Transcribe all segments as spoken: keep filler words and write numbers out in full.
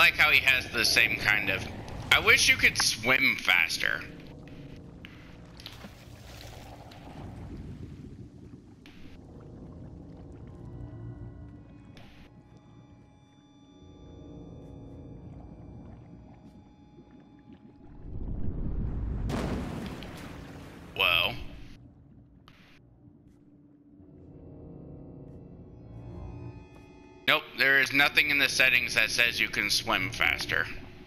like how he has the same kind of... I wish you could swim faster. Whoa. Nope, there is nothing in the settings that says you can swim faster.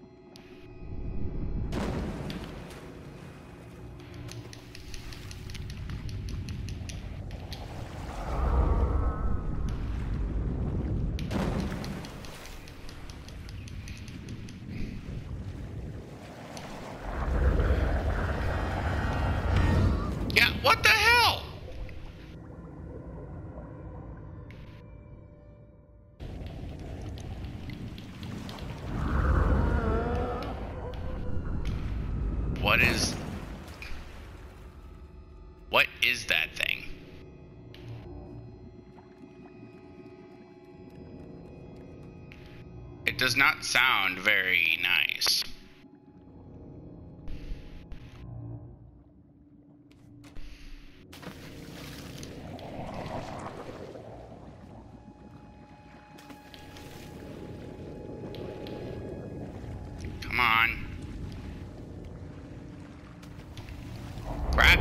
Yeah, what the hell? What is... What is that thing? It does not sound very nice. Come on. Crap.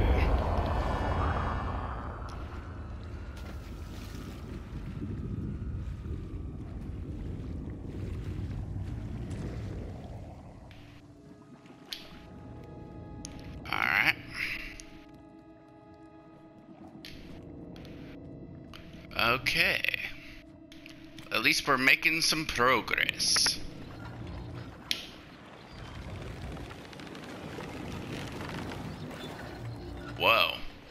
Alright. Okay. At least we're making some progress. Whoa.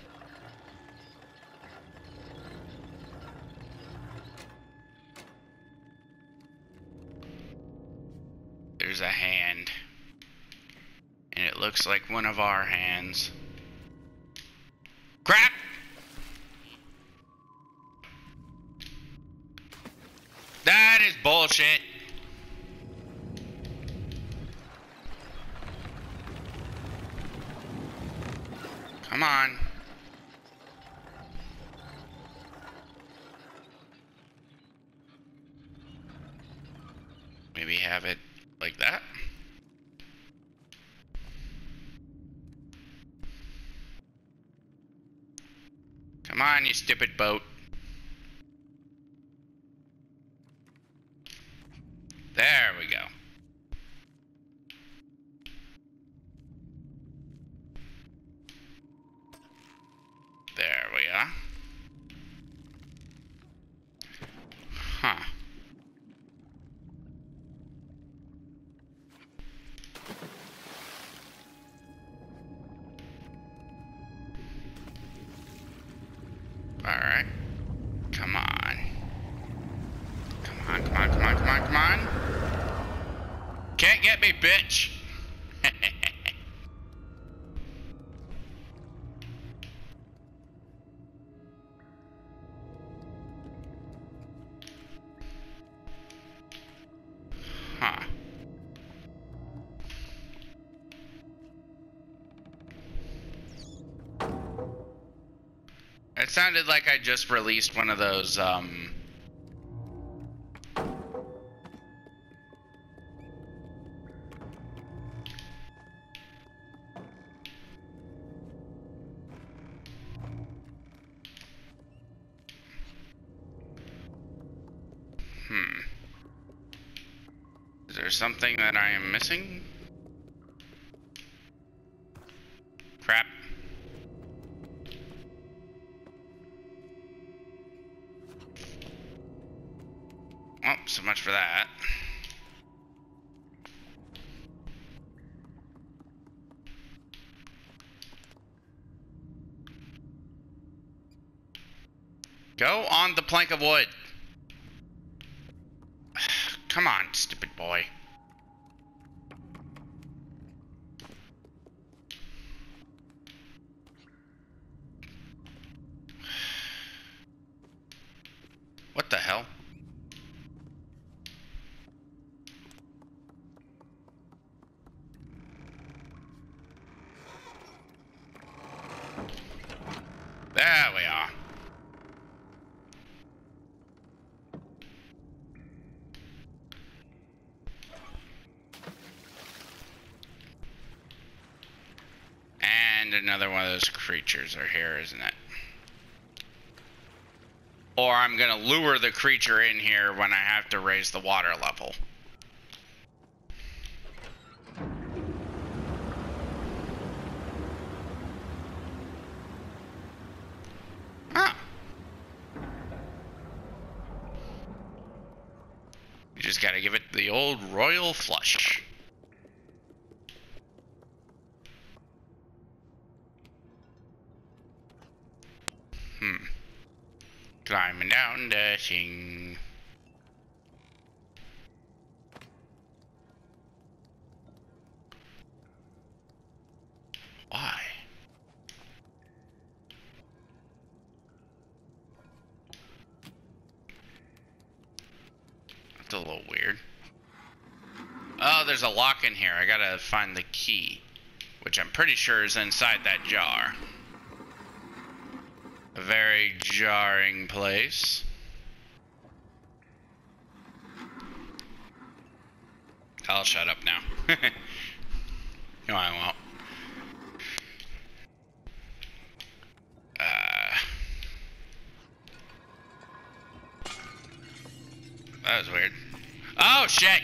There's a hand. And it looks like one of our hands. Crap! That is bullshit. Come on. Maybe have it like that. Come on, you stupid boat. There we go. There we are. Huh. Alright. Come on. Come on, come on, come on, come on, come on. Can't get me, bitch. Huh. It sounded like I just released one of those, um... Hmm. Is there something that I am missing? Crap. Oh, so much for that. Go on the plank of wood. Come on, stupid boy. What the hell? And another one of those creatures are here, isn't it? Or I'm gonna lure the creature in here when I have to raise the water level. Huh. You just gotta give it the old royal flush. Hmm. Climbing down the thing. Why? That's a little weird. Oh, there's a lock in here. I gotta find the key, which I'm pretty sure is inside that jar. A very jarring place. I'll shut up now. No, I won't. Uh, that was weird. Oh, shit!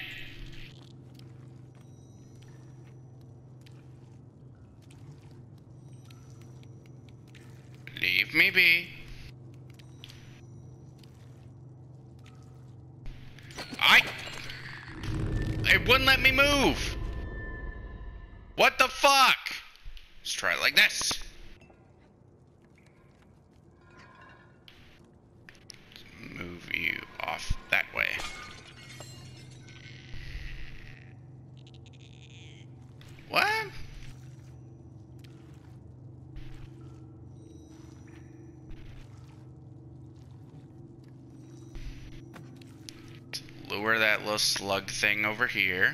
Leave me be. I... It wouldn't let me move! What the fuck? Let's try it like this. Let's move you off that way. What? Lure that little slug thing over here.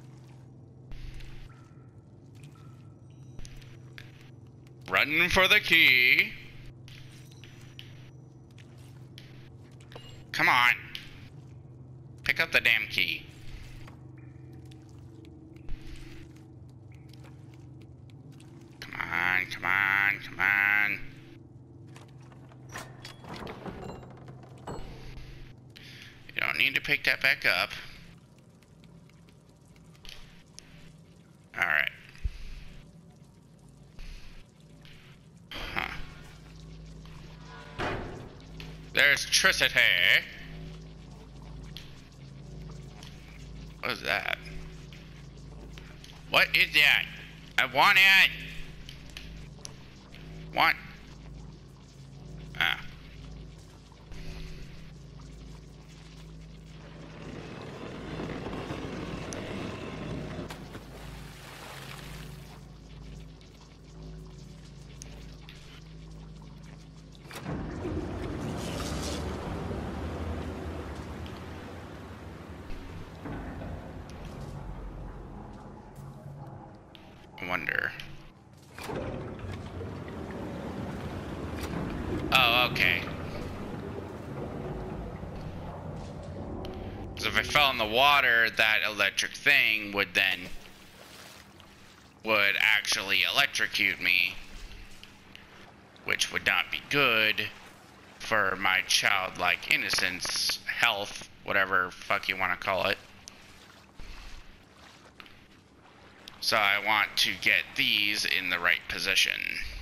Run for the key. Come on. Pick up the damn key. Come on, come on, come on. You don't need to pick that back up. Alright. Huh. There's Tricity. What is that? What is that? I want it! Want? Ah. I wonder. Oh, okay. Because if I fell in the water, that electric thing would then would actually electrocute me, which would not be good for my childlike innocence, health, whatever fuck you want to call it. So I want to get these in the right position.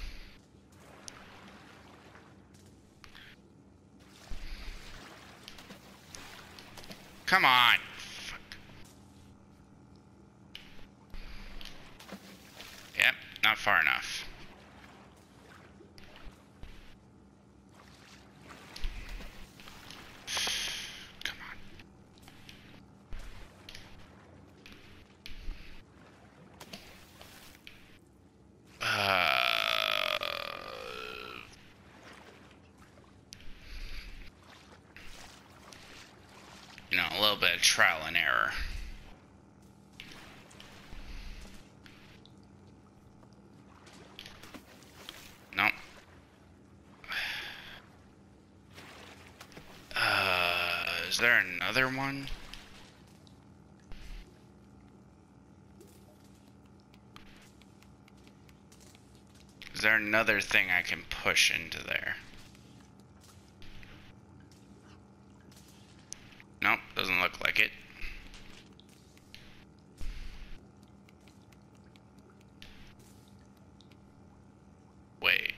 Come on. Fuck. Yep, not far enough. Come on. Uh, you know, a little bit of trial and error. Nope. Uh, is there another one? Is there another thing I can push into there? Nope, doesn't look like it. Wait.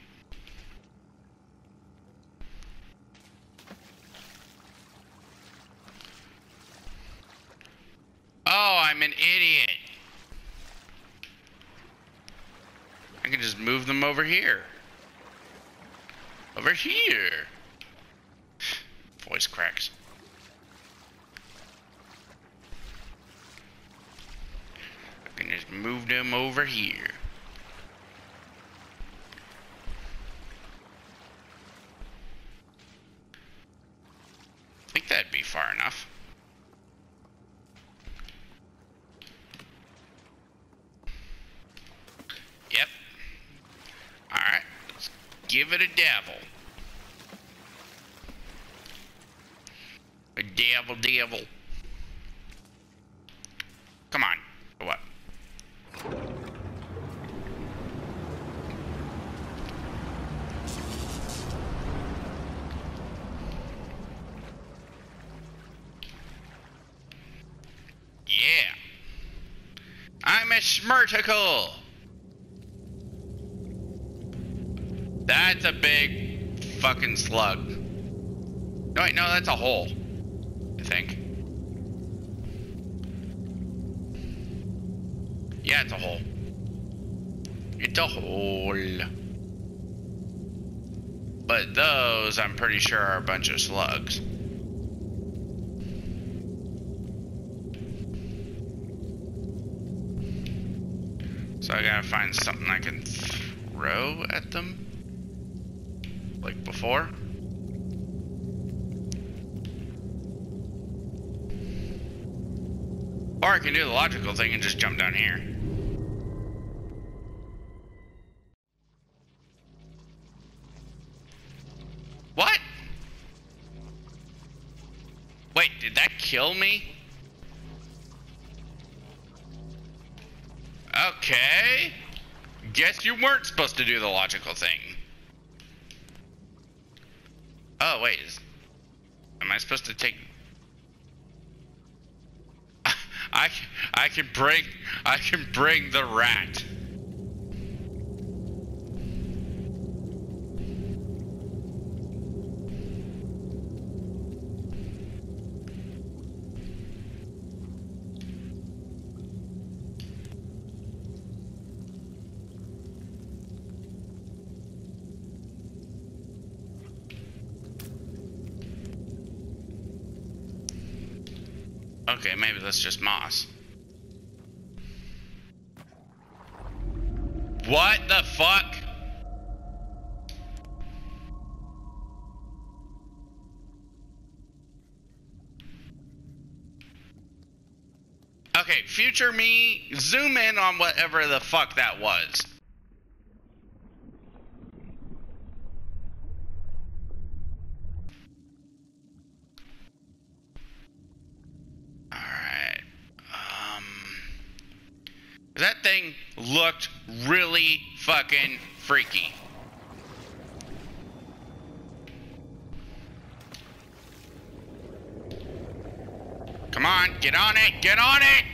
Oh, I'm an idiot. I can just move them over here. Over here. Voice cracks. I can just move them over here. I think that'd be far enough. Yep. Alright, let's give it a dabble. A dabble dabble. Come on. Go up. Yeah. I'm a schmerticle. That's a big fucking slug. No, wait, no, that's a hole. I think. Yeah, it's a hole. It's a hole. But those, I'm pretty sure, are a bunch of slugs. So I gotta find something I can throw at them. Like before. Or I can do the logical thing and just jump down here. What? Wait, did that kill me? Okay. Guess you weren't supposed to do the logical thing. Oh, wait. Is, am I supposed to take... I, I can bring... I can bring the rat. Okay, maybe that's just moss. What the fuck? Okay, future me, zoom in on whatever the fuck that was. That thing looked really fucking freaky. Come on, get on it, get on it!